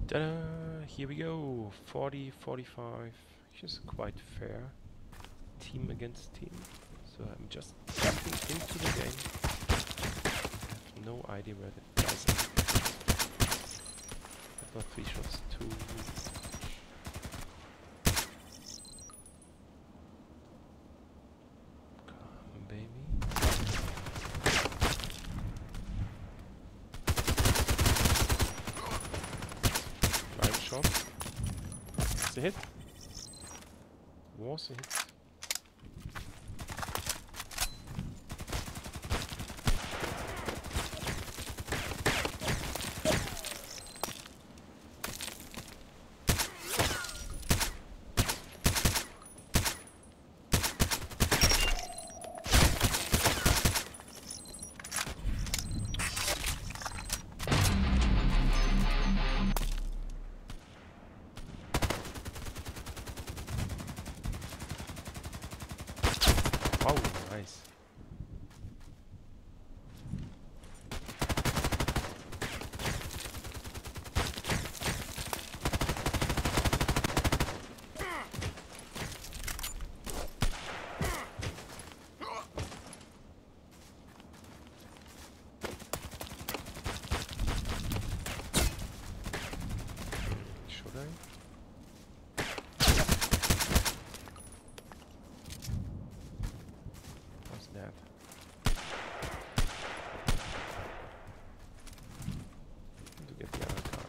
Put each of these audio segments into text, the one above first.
Ta-da! Here we go. 40, 45, which is quite fair. Team against team. So I'm just jumping into the game. I have no idea where the guys are. I got 3 shots too. Come on, baby. Blind shot. It's a hit. Was a hit. Oh, nice. Should I? What's that? To get the other guy.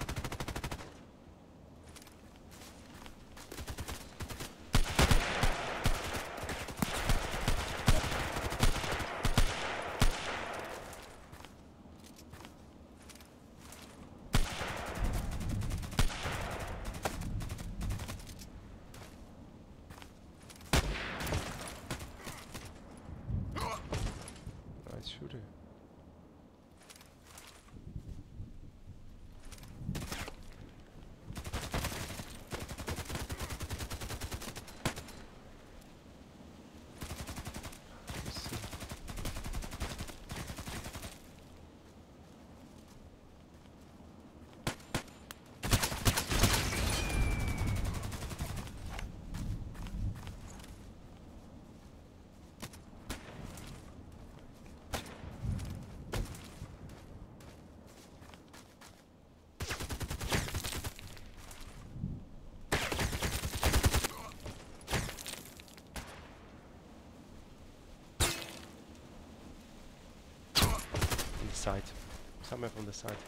Nice shooter. Let's see. On the side. Somewhere from the side.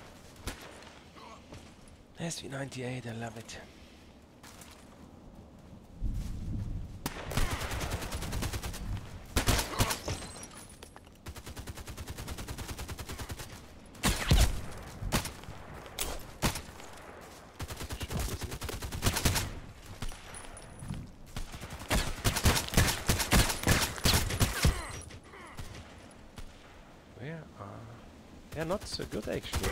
SV98, I love it. Shot, isn't it? Where are... They're not so good actually.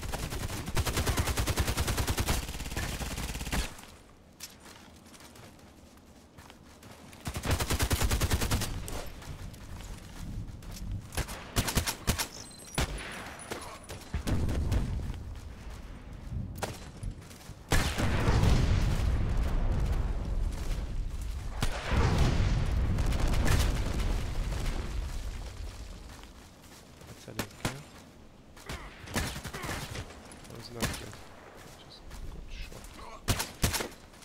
Let's have a look here. That was not good. Just good shot.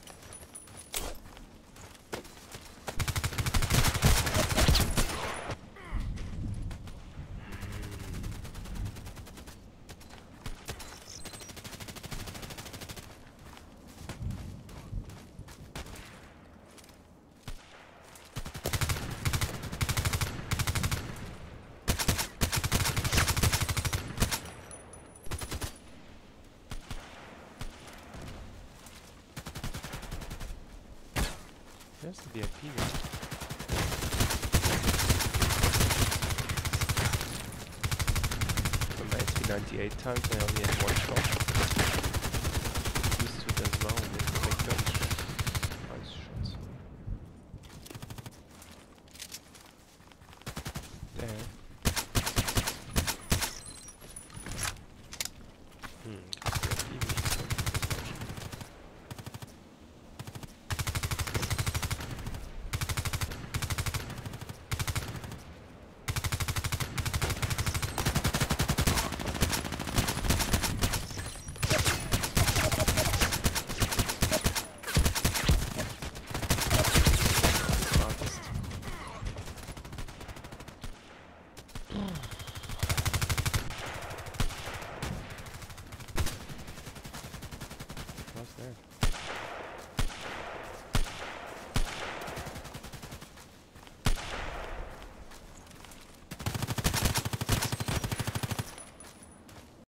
There's the VIP one. Remember SV98 times I only had 1 shot.